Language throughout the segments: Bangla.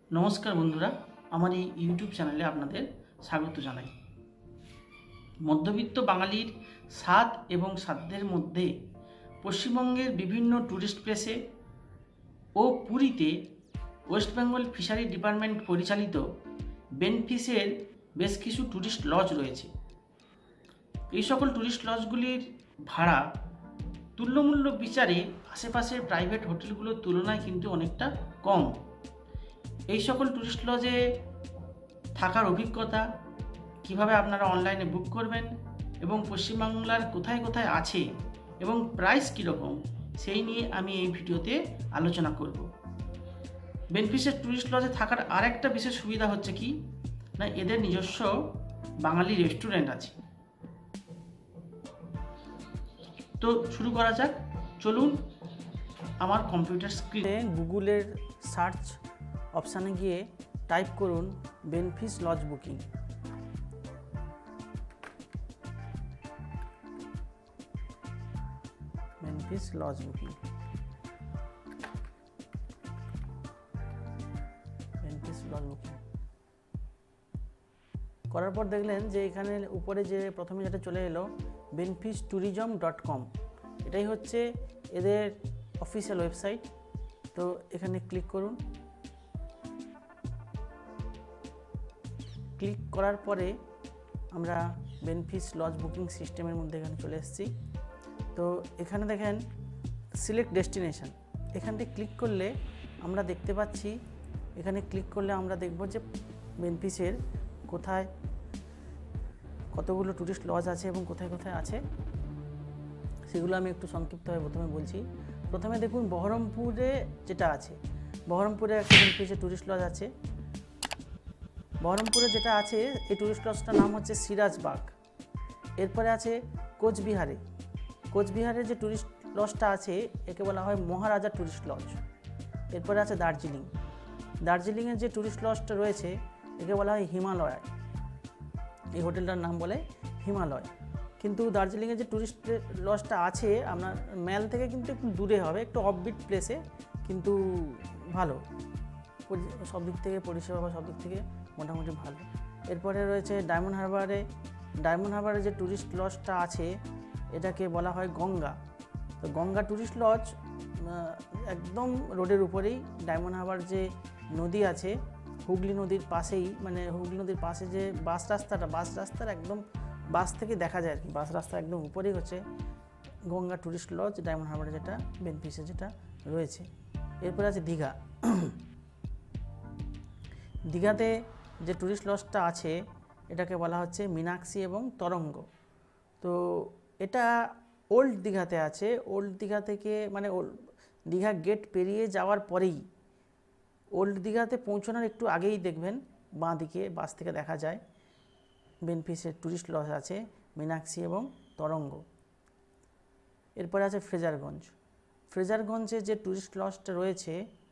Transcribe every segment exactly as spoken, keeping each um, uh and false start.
নমস্কার বন্ধুরা, আমার এই ইউটিউব চ্যানেলে আপনাদের স্বাগত জানাই। মধ্যবিত্ত বাঙালির স্বাদ এবং সাধ্যের মধ্যে পশ্চিমবঙ্গের বিভিন্ন ট্যুরিস্ট প্লেসে ও পুরীতে ওয়েস্ট বেঙ্গল ফিশারি ডিপার্টমেন্ট পরিচালিত বেনফিসের বেশ কিছু ট্যুরিস্ট লজ রয়েছে। এই সকল ট্যুরিস্ট লজগুলির ভাড়া তুল্যমূল্য বিচারে আশেপাশের প্রাইভেট হোটেলগুলোর তুলনায় কিন্তু অনেকটা কম। এই সকল ট্যুরিস্ট লজে থাকার অভিজ্ঞতা, কিভাবে আপনারা অনলাইনে বুক করবেন এবং পশ্চিমবাংলার কোথায় কোথায় আছে এবং প্রাইস কীরকম, সেই নিয়ে আমি এই ভিডিওতে আলোচনা করব। বেনফিসের ট্যুরিস্ট লজে থাকার আরেকটা বিশেষ সুবিধা হচ্ছে কি না, এদের নিজস্ব বাঙালি রেস্টুরেন্ট আছে। তো শুরু করা যাক, চলুন। আমার কম্পিউটার স্ক্রিনে গুগলের সার্চ অপশানে গিয়ে টাইপ করুন Benfish lodge booking. Benfish lodge booking Benfish lodge booking করার পর দেখলেন যে এখানে উপরে যে প্রথমে যেটা চলে এলো বেনফিস ট্যুরিজম ডট কম, এটাই হচ্ছে এদের অফিসিয়াল ওয়েবসাইট। তো এখানে ক্লিক করুন। ক্লিক করার পরে আমরা বেনফিস লজ বুকিং সিস্টেমের মধ্যে এখানে চলে এসেছি। তো এখানে দেখেন সিলেক্ট ডেস্টিনেশন, এখানটি ক্লিক করলে আমরা দেখতে পাচ্ছি, এখানে ক্লিক করলে আমরা দেখব যে বেনফিসের কোথায় কতগুলো ট্যুরিস্ট লজ আছে এবং কোথায় কোথায় আছে সেগুলো আমি একটু সংক্ষিপ্তভাবে প্রথমে বলছি। প্রথমে দেখুন বহরমপুরে যেটা আছে, বহরমপুরে একটা বেনফিসের ট্যুরিস্ট লজ আছে। বহরমপুরে যেটা আছে এই ট্যুরিস্ট লজটার নাম হচ্ছে সিরাজবাগ। এরপরে আছে কোচবিহারে, কোচবিহারের যে ট্যুরিস্ট লজটা আছে একে বলা হয় মহারাজা ট্যুরিস্ট লজ। এরপরে আছে দার্জিলিং, দার্জিলিংয়ের যে ট্যুরিস্ট লজটা রয়েছে একে বলা হয় হিমালয়। এই হোটেলটার নাম বলে হিমালয়। কিন্তু দার্জিলিংয়ের যে ট্যুরিস্ট লজটা আছে আপনার ম্যাল থেকে কিন্তু একটু দূরে হবে, একটু অফবিট প্লেসে, কিন্তু ভালো সব দিক থেকে, পরিষেবা বা সব দিক থেকে মোটামুটি ভালো। এরপরে রয়েছে ডায়মন্ড হারবারে, ডায়মন্ড হারবারে যে ট্যুরিস্ট লজটা আছে এটাকে বলা হয় গঙ্গা। তো গঙ্গা ট্যুরিস্ট লজ একদম রোডের উপরেই, ডায়মন্ড হারবার যে নদী আছে হুগলি নদীর পাশেই, মানে হুগলি নদীর পাশে যে বাস রাস্তাটা, বাস রাস্তার একদম বাস থেকে দেখা যায় আর কি, বাস রাস্তা একদম উপরেই হচ্ছে গঙ্গা ট্যুরিস্ট লজ, ডায়মন্ড হারবারে যেটা বেনফিসে যেটা রয়েছে। এরপরে আছে দীঘা। দীঘাতে যে ট্যুরিস্ট লজটা আছে এটাকে বলা হচ্ছে মীনাক্ষী এবং তরঙ্গ। তো এটা ওল্ড দীঘাতে আছে। ওল্ড দীঘা থেকে মানে দীঘা গেট পেরিয়ে যাওয়ার পরেই, ওল্ড দীঘাতে পৌঁছানোর একটু আগেই দেখবেন বাঁ দিকে বাস থেকে দেখা যায় বেনফিসের ট্যুরিস্ট লজ আছে মীনাক্ষী এবং তরঙ্গ। এরপরে আছে ফ্রেজারগঞ্জ, ফ্রেজারগঞ্জে যে ট্যুরিস্ট লজটা রয়েছে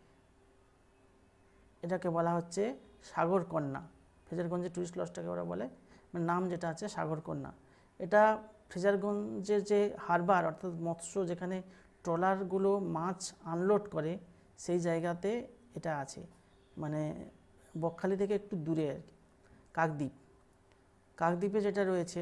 এটাকে বলা হচ্ছে সাগরকন্যা। ফ্রেজারগঞ্জের ট্যুরিস্ট লজটাকে ওরা বলে, নাম যেটা আছে সাগরকন্যা। এটা ফ্রেজারগঞ্জের যে হারবার অর্থাৎ মৎস্য, যেখানে ট্রলারগুলো মাছ আনলোড করে সেই জায়গাতে এটা আছে, মানে বকখালি থেকে একটু দূরে আর কি। কাকদ্বীপ, কাকদ্বীপে যেটা রয়েছে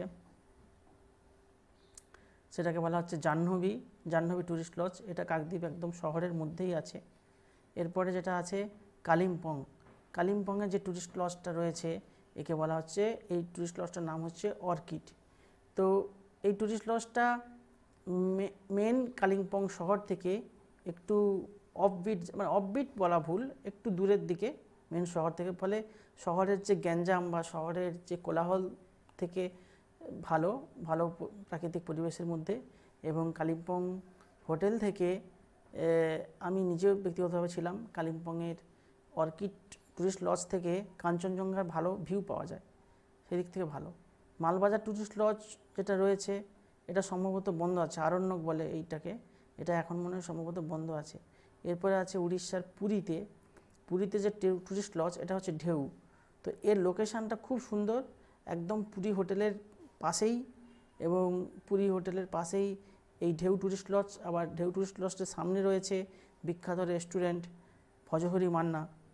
সেটাকে বলা হচ্ছে জাহ্নবী, জাহ্নবী ট্যুরিস্ট লজ। এটা কাকদ্বীপ একদম শহরের মধ্যেই আছে। এরপরে যেটা আছে কালিম্পং, কালিম্পংয়ের যে ট্যুরিস্ট লজটা রয়েছে একে বলা হচ্ছে, এই ট্যুরিস্ট লজটার নাম হচ্ছে অর্কিড। তো এই ট্যুরিস্ট লজটা মেন কালিম্পং শহর থেকে একটু অফবিট, মানে অফবিট বলা ভুল, একটু দূরের দিকে মেন শহর থেকে, ফলে শহরের যে গ্যাঞ্জাম বা শহরের যে কোলাহল থেকে ভালো ভালো প্রাকৃতিক পরিবেশের মধ্যে। এবং কালিম্পং হোটেল থেকে আমি নিজেও ব্যক্তিগতভাবে ছিলাম কালিম্পংয়ের অর্কিড ট্যুরিস্ট লজ থেকে কাঞ্চনজঙ্ঘার ভালো ভিউ পাওয়া যায়, সেদিক থেকে ভালো। মালবাজার ট্যুরিস্ট লজ যেটা রয়েছে এটা সম্ভবত বন্ধ আছে, আরণ্যক বলে এইটাকে, এটা এখন মনে হয় সম্ভবত বন্ধ আছে। এরপরে আছে উড়িষ্যার পুরীতে, পুরীতে যে ট্যুরিস্ট লজ এটা হচ্ছে ঢেউ। তো এর লোকেশানটা খুব সুন্দর, একদম পুরী হোটেলের পাশেই, এবং পুরী হোটেলের পাশেই এই ঢেউ ট্যুরিস্ট লজ। আবার ঢেউ ট্যুরিস্ট লজের সামনে রয়েছে বিখ্যাত রেস্টুরেন্ট ভজহরি মান্না,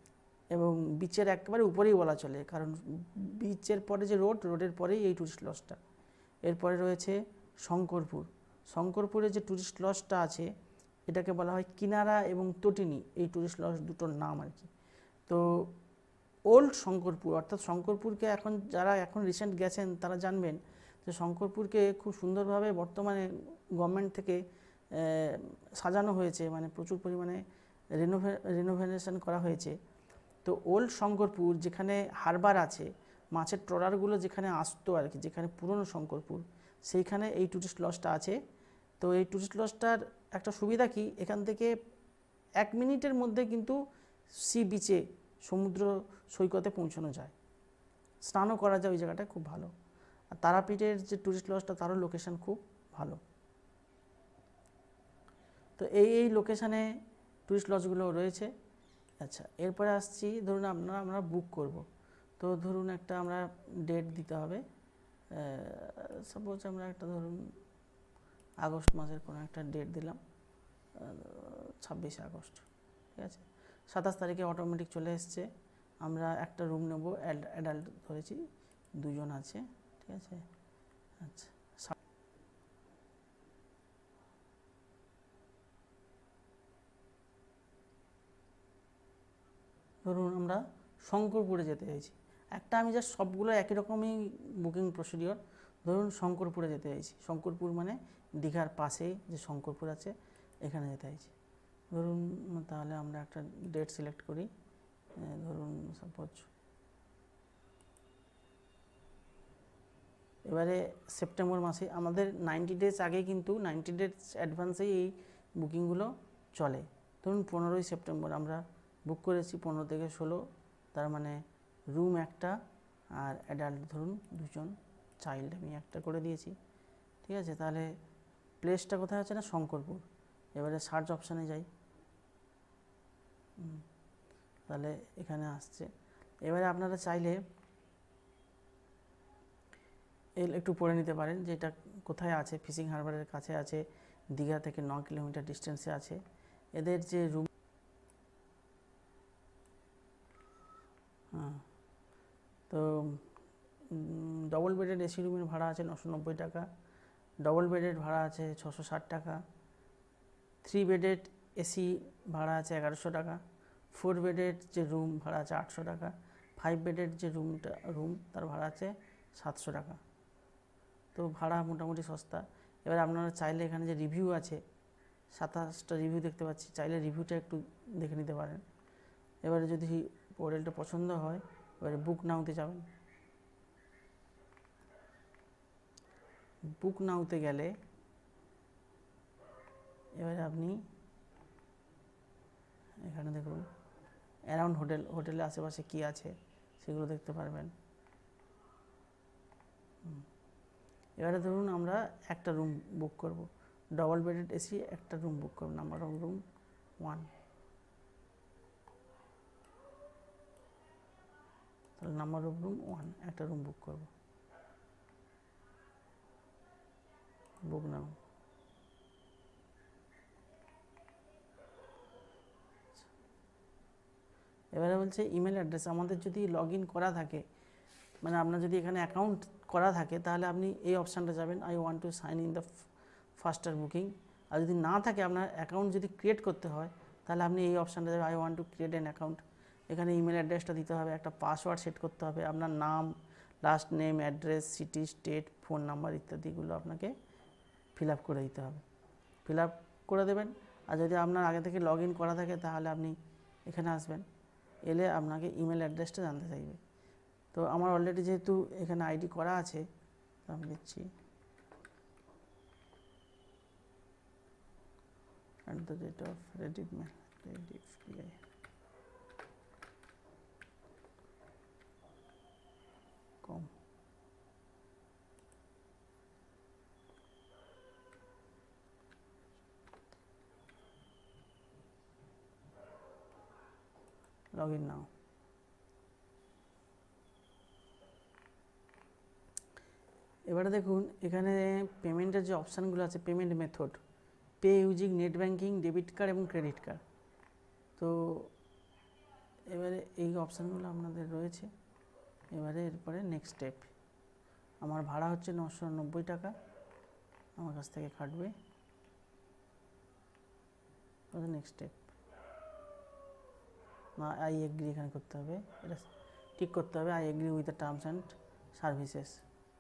এবং বিচের একেবারে উপরেই বলা চলে, কারণ বিচের পরে যে রোড, রোডের পরেই এই টুরিস্ট লজটা। এরপরে রয়েছে শঙ্করপুর। শঙ্করপুরে যে টুরিস্ট লজটা আছে এটাকে বলা হয় কিনারা এবং তটিনী, এই টুরিস্ট লজ দুটোর নাম আর কি। তো ওল্ড শঙ্করপুর, অর্থাৎ শঙ্করপুরকে এখন যারা এখন রিসেন্ট গেছেন তারা জানবেন যে শঙ্করপুরকে খুব সুন্দরভাবে বর্তমানে গভর্নমেন্ট থেকে সাজানো হয়েছে, মানে প্রচুর পরিমাণে রিনোভে রিনোভেশন করা হয়েছে। তো ওল্ড শঙ্করপুর যেখানে হারবার আছে, মাছের ট্রলারগুলো যেখানে আসতো আর কি, যেখানে পুরনো শঙ্করপুর, সেইখানে এই টুরিস্ট লজটা আছে। তো এই টুরিস্ট লজটার একটা সুবিধা কি, এখান থেকে এক মিনিটের মধ্যে কিন্তু সি বিচে, সমুদ্র সৈকতে পৌঁছানো যায়, স্নানও করা যায় ওই জায়গাটা, খুব ভালো। আর তারাপীঠের যে টুরিস্ট লজটা তারও লোকেশান খুব ভালো। তো এই এই লোকেশানে টুরিস্ট লজগুলো রয়েছে। আচ্ছা, এরপরে আসছি, ধরুন আপনারা আমরা বুক করব। তো ধরুন একটা আমরা ডেট দিতে হবে, সাপোজ আমরা একটা ধরুন আগস্ট মাসের কোনো একটা ডেট দিলাম, ছাব্বিশে আগস্ট, ঠিক আছে। সাতাশ তারিখে অটোমেটিক চলে এসছে। আমরা একটা রুম নেব, অ্যাডাল্ট ধরেছি, দুজন আছে, ঠিক আছে। আচ্ছা, ধরুন আমরা শঙ্করপুরে যেতে চাইছি, একটা আমি জাস্ট সবগুলো একই রকমই বুকিং প্রসিডিওর। ধরুন শঙ্করপুরে যেতে চাইছি, শঙ্করপুর মানে দীঘার পাশেই যে শঙ্করপুর আছে, এখানে যেতে চাইছি। ধরুন তাহলে আমরা একটা ডেট সিলেক্ট করি, ধরুন সাপোজ এবারে সেপ্টেম্বর মাসে, আমাদের নাইনটি ডেজ আগে কিন্তু নাইনটি ডেজ অ্যাডভান্সেই এই বুকিংগুলো চলে। ধরুন পনেরোই সেপ্টেম্বর আমরা বুক করেছি, পনেরো থেকে ষোলো, তার মানে রুম একটা আর অ্যাডাল্ট ধরুন দুজন, চাইল্ড আমি একটা করে দিয়েছি, ঠিক আছে। তাহলে প্লেসটা কোথায় আছে না, শঙ্করপুর। এবারে সার্চ অপশানে যাই, তাহলে এখানে আসছে। এবারে আপনারা চাইলে এর একটু পড়ে নিতে পারেন যে এটা কোথায় আছে, ফিশিং হারবারের কাছে আছে, দীঘা থেকে ন কিলোমিটার ডিস্টেন্সে আছে। এদের যে রুম, হ্যাঁ, তো ডবল বেডেড এসি রুমের ভাড়া আছে নশো নব্বই টাকা, ডবল বেডেড ভাড়া আছে ছশো ষাট টাকা, থ্রি বেডেড এসি ভাড়া আছে এগারোশো টাকা, ফোর বেডেড যে রুম ভাড়া আছে আটশো টাকা, ফাইভ বেডেড যে রুমটা রুম তার ভাড়া আছে সাতশো টাকা। তো ভাড়া মোটামুটি সস্তা। এবার আপনারা চাইলে এখানে যে রিভিউ আছে, সাতাশটা রিভিউ দেখতে পাচ্ছি, চাইলে রিভিউটা একটু দেখে নিতে পারেন। এবারে যদি হোটেলটা পছন্দ হয়, এবারে বুক নাওতে যাবেন। বুক নাওতে গেলে এবারে আপনি এখানে দেখুন অ্যারাউন্ড হোটেল, হোটেলের আশেপাশে কী আছে সেগুলো দেখতে পারবেন। এবারে ধরুন আমরা একটা রুম বুক করব, ডবল বেডেড এসি একটা রুম বুক করব, নাম্বার অফ রুম ওয়ান। তাহলে নাম্বার অফ রুম ওয়ান, একটা রুম বুক করব, বুক নাও। এবারে বলছে ইমেল অ্যাড্রেস, আমাদের যদি লগ ইন করা থাকে, মানে আপনার যদি এখানে অ্যাকাউন্ট করা থাকে, তাহলে আপনি এই অপশানটা যাবেন, I want to sign in the faster booking. আর যদি না থাকে, আপনার অ্যাকাউন্ট যদি ক্রিয়েট করতে হয়, তাহলে আপনি এই অপশানটা যাবেন, I want to create an account. এখানে ইমেল অ্যাড্রেসটা দিতে হবে, একটা পাসওয়ার্ড সেট করতে হবে, আপনার নাম, last name, address, city, state, phone number ইত্যাদিগুলো আপনাকে ফিল আপ করে দিতে হবে। ফিল আপ করে দেবেন। আর যদি আপনার আগে থেকে লগ ইন করা থাকে, তাহলে আপনি এখানে আসবেন, এলে আপনাকে ইমেল অ্যাড্রেসটা জানতে চাইবে। তো আমার অলরেডি যেহেতু এখানে আইডি করা আছে, আমি দিচ্ছি at the rate of Rediff mail, Rediff com. Log in now. এবারে দেখুন এখানে পেমেন্টের যে অপশানগুলো আছে, payment method, pay using net banking, debit card এবং ক্রেডিট কার্ড। তো এবারে এই অপশানগুলো আপনাদের রয়েছে। এবারে এরপরে নেক্সট স্টেপ, আমার ভাড়া হচ্ছে নশো নব্বই টাকা, আমার কাছ থেকে কাটবে। নেক্সট স্টেপ, না আই এগ্রি এখানে করতে হবে, এটা ঠিক করতে হবে, I agree with the terms and services.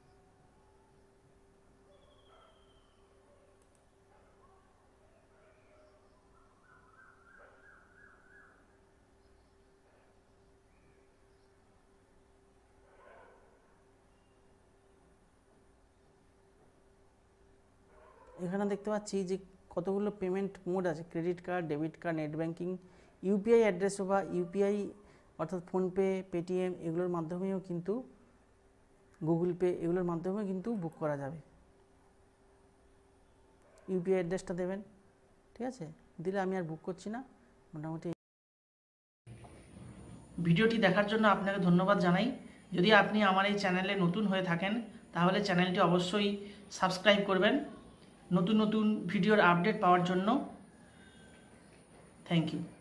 এখানে দেখতে পাচ্ছি যে কতগুলো পেমেন্ট মোড আছে, credit card, debit card, net banking, UPI address বা ইউপিআই অর্থাৎ ফোনপে, পেটিএম এগুলোর মাধ্যমেও কিন্তু, গুগল পে এগুলোর মাধ্যমেও কিন্তু বুক করা যাবে। ইউপিআই অ্যাড্রেসটা দেবেন, ঠিক আছে, দিলে আমি আর বুক করছি না। মোটামুটি ভিডিওটি দেখার জন্য আপনাকে ধন্যবাদ জানাই। যদি আপনি আমার এই চ্যানেলে নতুন হয়ে থাকেন তাহলে চ্যানেলটি অবশ্যই সাবস্ক্রাইব করবেন নতুন নতুন ভিডিওর আপডেট পাওয়ার জন্য। Thank you.